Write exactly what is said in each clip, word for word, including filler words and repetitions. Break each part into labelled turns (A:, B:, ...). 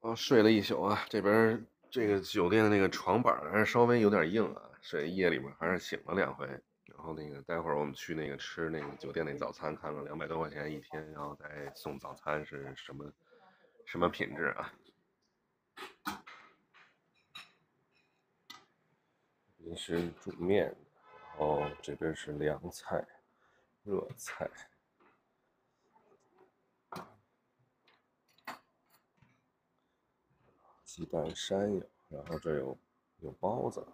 A: 哦，睡了一宿啊，这边儿这个酒店的那个床板儿还是稍微有点硬啊，睡夜里面还是醒了两回。然后那个待会儿我们去那个吃那个酒店那早餐，看看两百多块钱一天，然后再送早餐是什么什么品质啊？这是煮面，然后这边是凉菜、热菜，鸡蛋山药，然后这有有包子，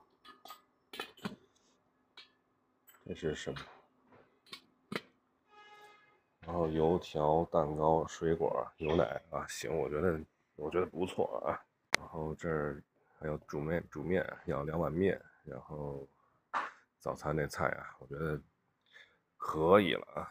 A: 这是什么？然后油条、蛋糕、水果、牛奶啊，行，我觉得我觉得不错啊。然后这儿还有煮面，煮面要两碗面，然后早餐那菜啊，我觉得可以了啊。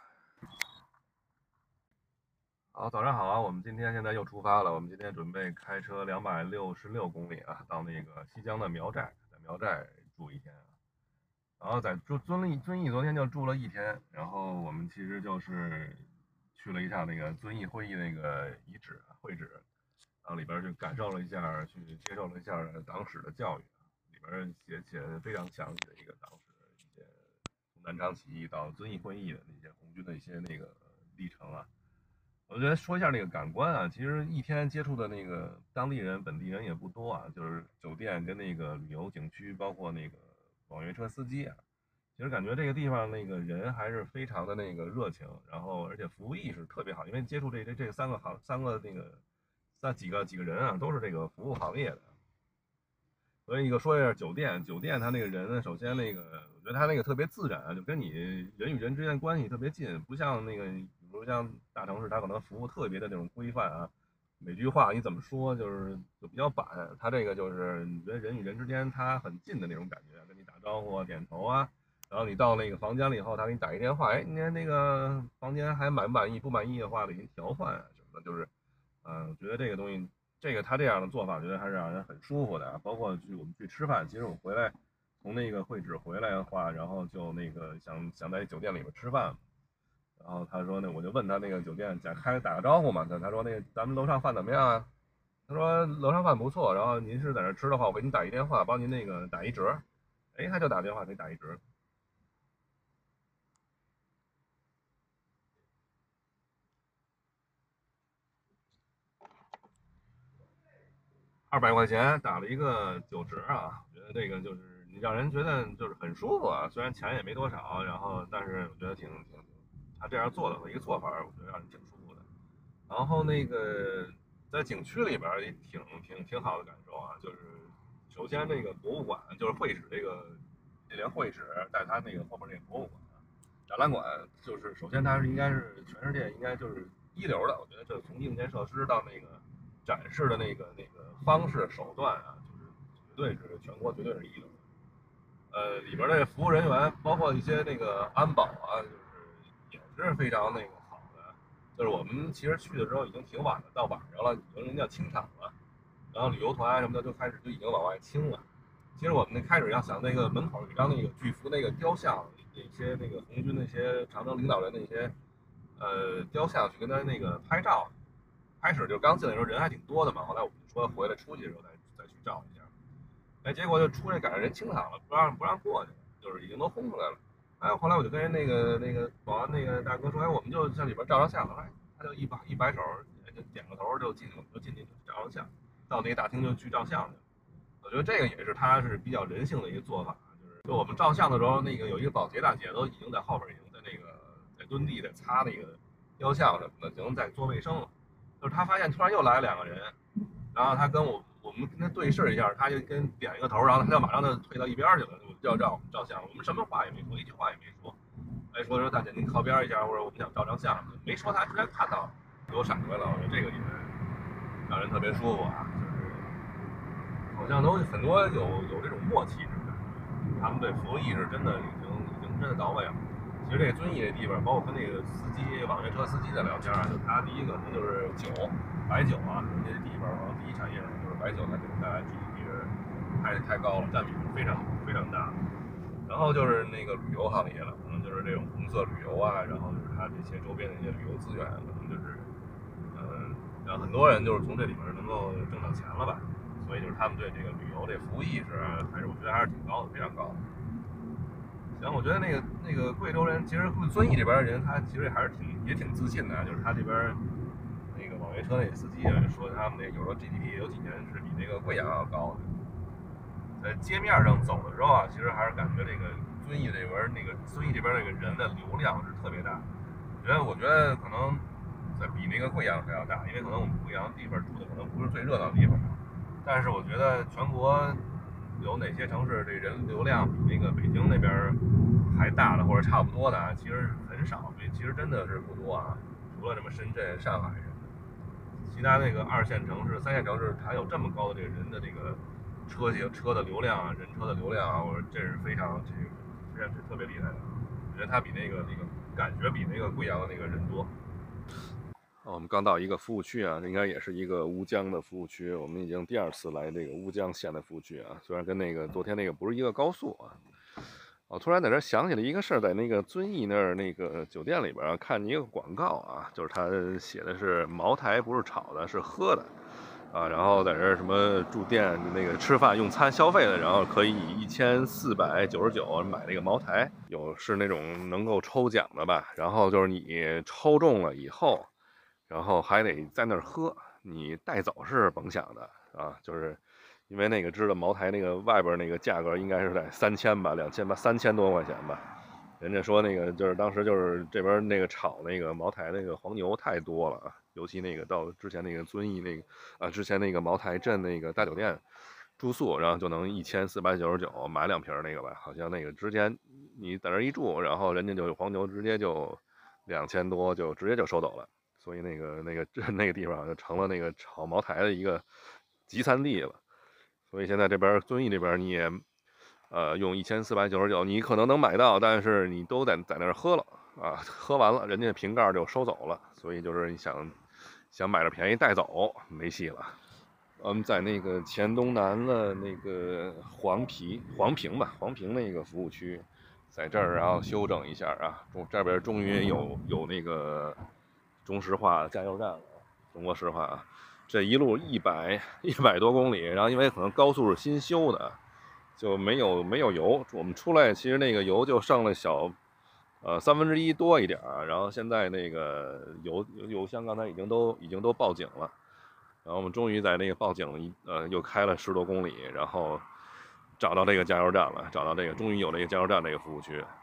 A: 好，早上好啊！我们今天现在又出发了，我们今天准备开车两百六十六公里啊，到那个西江的苗寨，在苗寨住一天啊。然后在住遵义，遵义昨天就住了一天，然后我们其实就是去了一趟那个遵义会议那个遗址会址，然后里边就感受了一下，去接受了一下党史的教育，里边写写的非常详细的一个党史的一些从南昌起义到遵义会议的那些红军的一些那个历程啊。我觉得说一下那个感官啊，其实一天接触的那个当地人、本地人也不多啊，就是酒店跟那个旅游景区，包括那个网约车司机啊，其实感觉这个地方那个人还是非常的那个热情，然后而且服务意识特别好，因为接触这这这三个行三个那个三几个几个人啊，都是这个服务行业的。所以一个说一下酒店，酒店它那个人呢，首先那个我觉得它那个特别自然，就跟你人与人之间关系特别近，不像那个比如像大城市，它可能服务特别的那种规范啊，每句话你怎么说就是就比较板，它这个就是你觉得人与人之间它很近的那种感觉，跟你打招呼啊、点头啊，然后你到那个房间了以后，他给你打一电话，哎，你看那个房间还满不满意？不满意的话给您调换啊什么的，就是，嗯、呃，我觉得这个东西。这个他这样的做法，我觉得还是让人很舒服的啊。包括去我们去吃饭，其实我回来从那个会址回来的话，然后就那个想想在酒店里面吃饭，然后他说那我就问他那个酒店想开打个招呼嘛，他他说那个咱们楼上饭怎么样啊？他说楼上饭不错，然后您是在这吃的话，我给您打一电话，帮您那个打一折。哎，他就打电话给你打一折，二百块钱打了一个九折啊！我觉得这个就是你让人觉得就是很舒服啊，虽然钱也没多少，然后但是我觉得挺挺他这样做的一个做法，我觉得让人挺舒服的。然后那个在景区里边也挺挺挺好的感受啊，就是首先这个博物馆就是会址这个这连会址在它那个后面那个博物馆展览馆，就是首先它是应该是全世界应该就是一流的，我觉得这从硬件设施到那个展示的那个那个方式手段啊，就是绝对是全国绝对是一流的。呃，里边的服务人员，包括一些那个安保啊，就是也是非常那个好的。就是我们其实去的时候已经挺晚了，到晚上了，已经人家清场了，然后旅游团啊什么的就开始就已经往外清了。其实我们那开始要想那个门口有一张那个巨幅那个雕像，那些那个红军那些长征领导人那些呃雕像去跟他那个拍照。开始就刚进来的时候人还挺多的嘛，后来我们说回来出去的时候再再去照一下。哎，结果就出来赶上人清场了，不让不让过去，就是已经都轰出来了。哎，后来我就跟人那个那个保安那个大哥说，哎，我们就在里边照张相。哎，他就一摆一摆手，就点个头就进去，我们就进去照张相，到那个大厅就去照相去了。我觉得这个也是他是比较人性的一个做法，就是就我们照相的时候，那个有一个保洁大姐都已经在后边已经在那个在蹲地在擦那个雕像什么的，已经在做卫生了。就是他发现突然又来两个人，然后他跟我我们跟他对视一下，他就跟点一个头，然后他就马上就退到一边去了，就要照我们照相，我们什么话也没说，一句话也没说。哎，说说大姐您靠边一下，或者我们想照张相，没说他突然看到给我闪过来了，我觉得这个也让人特别舒服啊，就是好像都很多有有这种默契这种感觉，他们对服务意识真的已经已经真的到位了。其实这个遵义这地方，包括跟那个司机、网约车司机在聊天啊，就他第一个可能就是酒、白酒啊，这些地方可能第一产业就是白酒，它给我们带来 G D P 是太太高了，占比非常非常大。然后就是那个旅游行业了，可能就是这种红色旅游啊，然后就是它这些周边的一些旅游资源，可能就是，嗯、呃， 然后很多人就是从这里边能够挣到钱了吧，所以就是他们对这个旅游这服务意识还是我觉得还是挺高的，非常高的。行，我觉得那个那个贵州人，其实遵义这边的人，他其实还是挺也挺自信的，就是他这边那个网约车那司机啊，说他们那有时候 G D P 有几年是比那个贵阳要高的。在街面上走的时候啊，其实还是感觉这个遵义这边那个遵义这边那个人的流量是特别大。我觉得我觉得可能在比那个贵阳还要大，因为可能我们贵阳地方住的可能不是最热闹的地方，但是我觉得全国有哪些城市这人流量比那个北京那边还大的或者差不多的啊，其实很少，其实真的是不多啊。除了什么深圳、上海什么的，其他那个二线城市、三线城市还有这么高的这个人的这个车型车的流量啊，人车的流量啊，我说这是非常这个非常特别厉害的。我觉得它比那个那个感觉比那个贵阳的那个人多。我们刚到一个服务区啊，应该也是一个乌江的服务区。我们已经第二次来这个乌江县的服务区啊，虽然跟那个昨天那个不是一个高速啊。我突然在这想起了一个事儿，在那个遵义那儿那个酒店里边啊，看一个广告啊，就是他写的是茅台不是炒的，是喝的啊。然后在这儿什么住店那个吃饭用餐消费的，然后可以以一千四百九十九买那个茅台，有是那种能够抽奖的吧。然后就是你抽中了以后，然后还得在那儿喝，你带走是甭想的啊，就是因为那个知道茅台那个外边那个价格应该是在三千吧，两千吧，三千多块钱吧。人家说那个就是当时就是这边那个炒那个茅台那个黄牛太多了啊，尤其那个到之前那个遵义那个啊，之前那个茅台镇那个大酒店住宿，然后就能一千四百九十九买两瓶那个吧，好像那个之前你在那一住，然后人家就黄牛直接就两千多就直接就收走了。所以那个那个那个地方就成了那个炒茅台的一个集散地了。所以现在这边遵义这边你也，呃，用一千四百九十九，你可能能买到，但是你都得在那儿喝了啊，喝完了人家瓶盖就收走了，所以就是你想想买着便宜带走没戏了。我们在那个黔东南的那个黄皮黄平吧，黄平那个服务区，在这儿然后休整一下啊，中这边终于有有那个中石化加油站了，中国石化啊。这一路一百一百多公里，然后因为可能高速是新修的，就没有没有油。我们出来其实那个油就剩了小，呃三分之一多一点，然后现在那个油油箱刚才已经都已经都报警了，然后我们终于在那个报警一呃又开了十多公里，然后找到这个加油站了，找到这个终于有这个加油站这个服务区。